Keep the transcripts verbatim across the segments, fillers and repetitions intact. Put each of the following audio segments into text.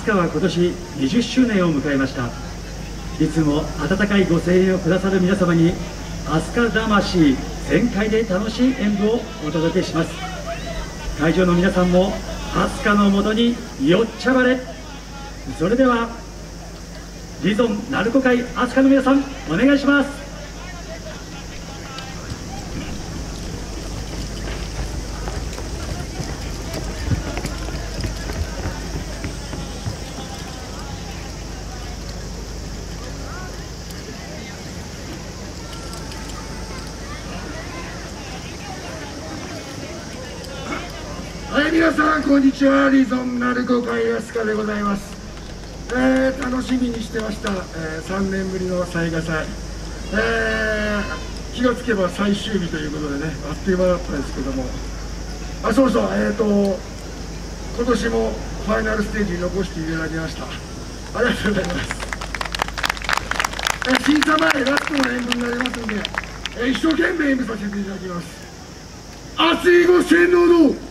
飛鳥は今年にじゅっしゅうねんを迎えました。いつも温かいご声援をくださる皆様に飛鳥魂全開で楽しい演舞をお届けします。会場の皆さんも飛鳥のもとによっちゃばれ。それではリゾン鳴子会飛鳥の皆さんお願いします。 はい、皆さんこんにちは。リゾン鳴子会飛鳥でございます。えー、楽しみにしてました、えー、さんねんぶりの雑賀祭、えー、気がつけば最終日ということでね、あっという間だったんですけども、あ、そうそう、えーと今年もファイナルステージに残していただきました。ありがとうございます。えー、審査前ラストの演舞になりますので、えー、一生懸命演舞させていただきます。熱いご声援のほどよ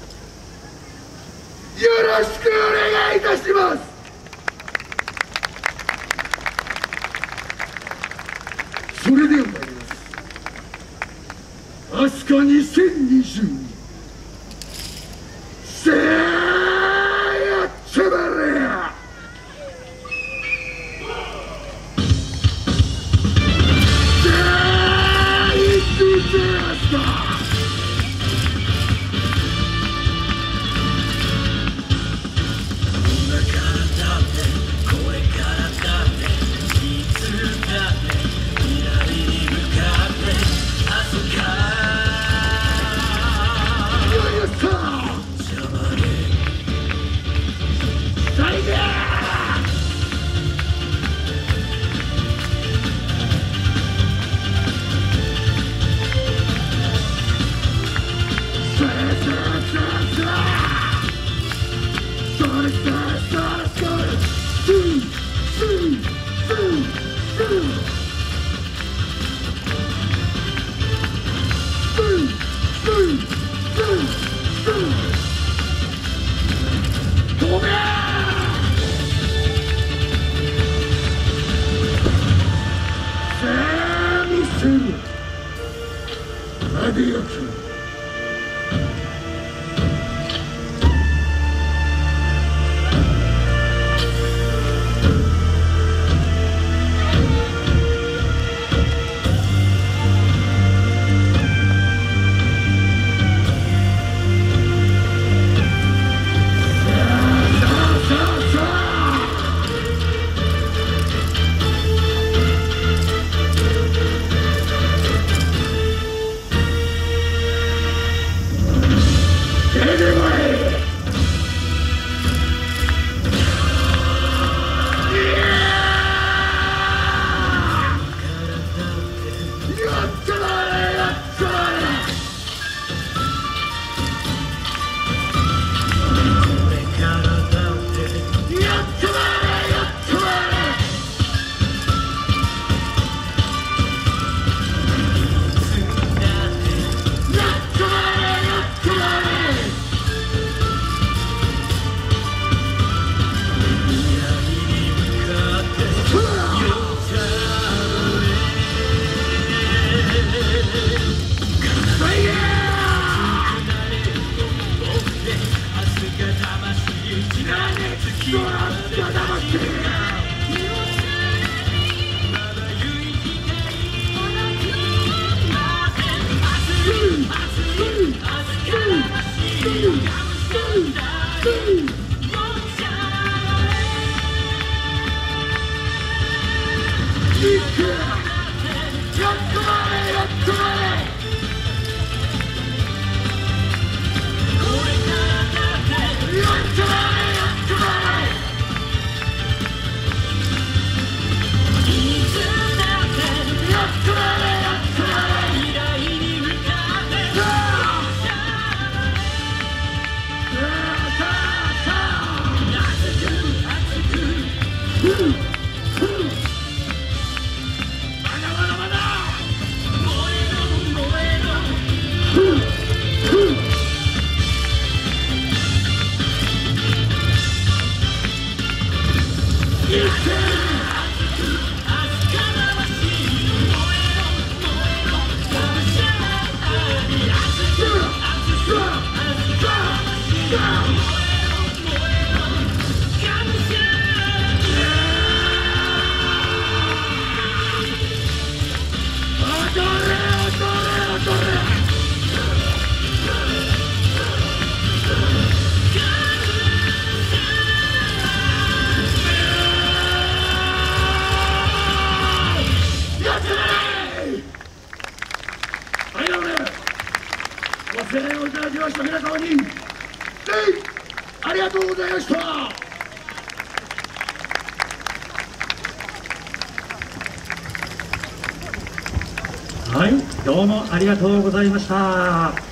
ろしくお願いいたします。それでは参ります。飛鳥にせんにじゅうにせーやっちゃばれや。せーいくぜ飛鳥。 ご声援をいただきました皆様に、ありがとうございました。 はい、どうもありがとうございました。